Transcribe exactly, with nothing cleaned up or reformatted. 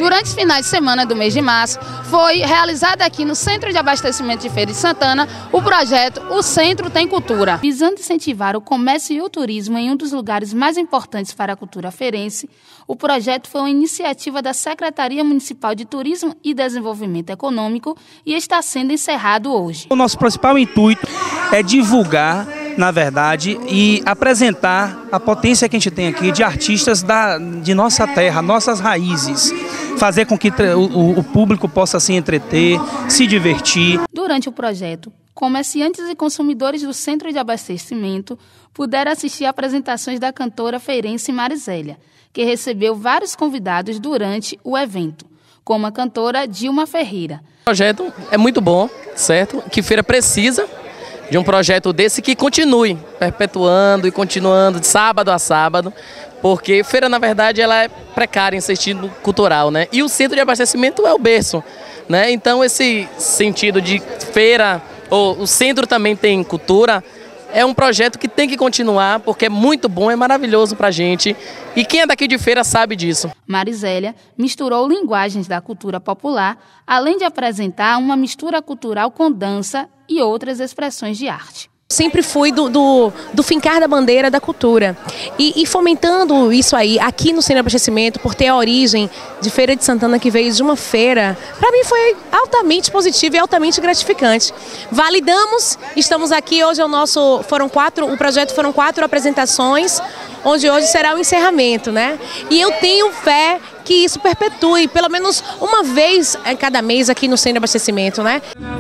Durante os finais de semana do mês de março, foi realizado aqui no Centro de Abastecimento de Feira de Santana o projeto O Centro Tem Cultura. Visando incentivar o comércio e o turismo em um dos lugares mais importantes para a cultura feirense, o projeto foi uma iniciativa da Secretaria Municipal de Turismo e Desenvolvimento Econômico e está sendo encerrado hoje. O nosso principal intuito é divulgar, na verdade, e apresentar a potência que a gente tem aqui de artistas da, de nossa terra, nossas raízes. Fazer com que o, o público possa se entreter, se divertir. Durante o projeto, comerciantes e consumidores do Centro de Abastecimento puderam assistir a apresentações da cantora feirense Marizélia, que recebeu vários convidados durante o evento, como a cantora Dilma Ferreira. O projeto é muito bom, certo? Que feira precisa de um projeto desse que continue perpetuando e continuando de sábado a sábado, porque feira, na verdade, ela é precária em sentido cultural, né? E o centro de abastecimento é o berço, né? Então, esse sentido de feira, ou o centro também tem cultura, é um projeto que tem que continuar, porque é muito bom, é maravilhoso pra gente. E quem é daqui de feira sabe disso. Marizélia misturou linguagens da cultura popular, além de apresentar uma mistura cultural com dança e outras expressões de arte. Sempre fui do, do, do fincar da bandeira da cultura e, e fomentando isso aí aqui no Centro de Abastecimento, por ter a origem de Feira de Santana, que veio de uma feira, para mim foi altamente positivo e altamente gratificante. Validamos, estamos aqui, hoje é o nosso, foram quatro, o projeto foram quatro apresentações, onde hoje será o encerramento, né? E eu tenho fé que isso perpetue, pelo menos uma vez em cada mês aqui no Centro de Abastecimento, né?